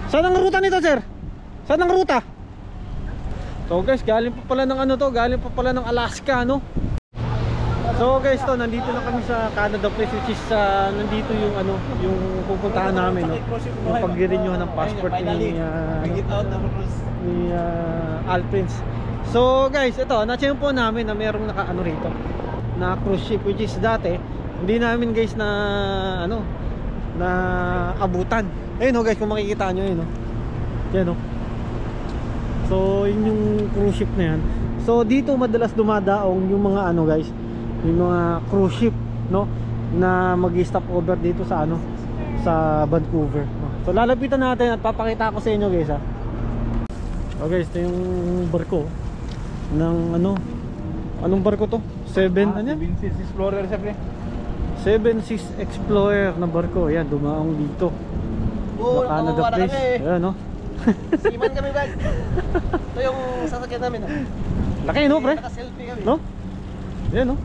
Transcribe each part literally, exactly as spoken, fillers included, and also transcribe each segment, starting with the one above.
Saan ang ruta nito, sir? Saan ang ruta? So guys, galing pa pala ng ano to, galing pa pala ng Alaska, no? So guys, to nandito na kami sa Canada Place, which is uh, nandito yung ano, yung pupuntahan namin, no? Yung pag-renew ng passport ni uh, ni uh, Alprince. So guys, ito, na-check po namin na merong naka-ano rito, na cruise ship, which is dati hindi namin guys na ano, na abutan. Ayun oh guys, kung makikita nyo yun, oh. Yan oh. So yun yung cruise ship na yan. So dito madalas dumadaong yung mga ano guys, yung mga cruise ship, no, na mag-stop over dito sa ano, sa Vancouver, no? So lalapitan natin at papakita ko sa inyo guys, ha. So guys, ito yung barko ng ano, anong barko to? Seven, ah, ano yan? Seven Seas Explorer, siyempre. Seven Seas Explorer na barko. Yan, dumaong dito. Oo, sa Canada Place. Ayan, no? Siman kami, bag. Ito yung sasakyan namin, ha? Laki, no, pre? Naka-selfie kami. No? Ayan, no?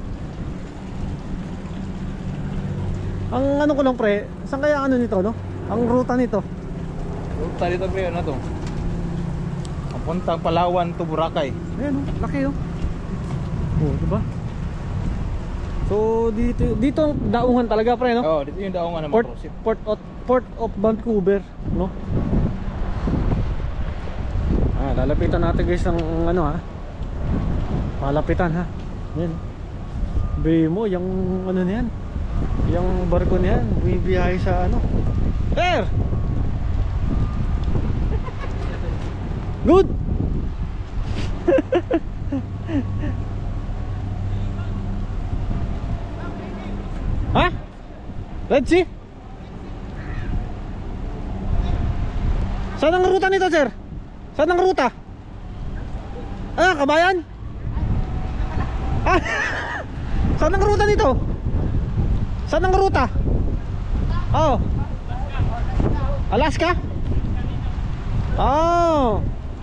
Ang ano ko lang, pre, saan kaya ano nito, no? Ang ruta nito? Ruta dito, pre, ano to? Papuntang Palawan to Boracay. Ayan, no? Laki, no? Oh, diba? So, dito, dito ang daungan talaga, pre, no? Oo, oh, dito yung daungan ng Port, cruise ship. Port, of, Port of Vancouver, no? Ah, lalapitan natin guys ng ano, ha? Palapitan, ha? Yan. Be mo, yung ano niyan, yung barko niyan, bumibiyahe sa ano. Air! Good! Ha? Let's see. Saan ang ruta nito, sir? Saan ang ruta? Ah, Kabayan? Ah, saan ang ruta nito? Saan ang ruta? Oh, Alaska? Oh,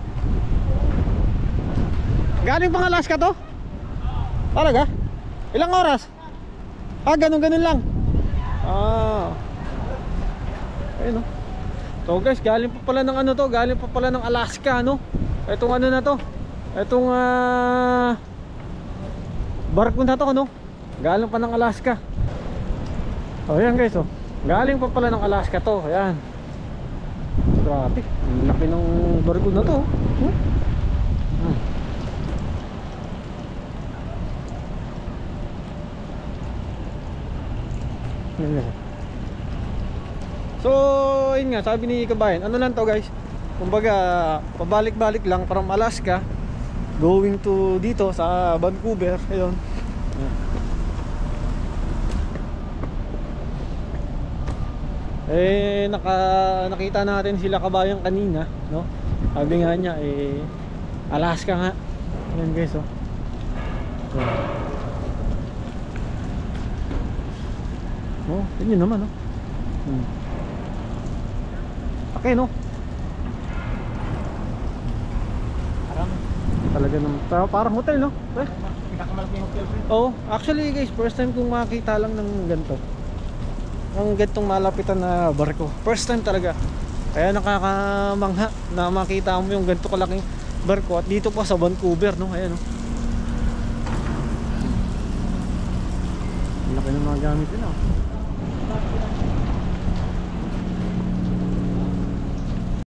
galing pang Alaska to? Talaga? Ilang oras? Ah, ganun-ganun lang. Ah, ayun, no? So guys, galing pa pala ng ano to, galing pa pala ng Alaska, no? Itong ano na to, itong uh, barko na to, ano? Galing pa ng Alaska. Oh, ayan guys, oh. Galing pa pala ng Alaska to, ayan. Grabe, ang laki ng barko na to, oh. Hmm. Ayan. So, yun nga, sabi ni Kabayan, ano lang to guys, kumbaga, pabalik-balik lang from Alaska going to dito sa Vancouver, ayun. Eh, naka, nakita natin sila Kabayan kanina, no? Sabi nga niya, eh, Alaska nga. Ayan guys, oh. Oh, yun yun naman, oh. Hmm. Okay, no? Parang Talaga naman, parang hotel, no? Eh? pinakamalaking hotel, pre. Oh, actually guys, first time kong makita lang ng ganito. Ang gantong malapitan na barko. First time talaga. Kaya nakakamangha na makita mo yung ganito kalaking barko. At dito pa sa Vancouver, no? Ayan, no? Laki ng mga gamit nila, oh.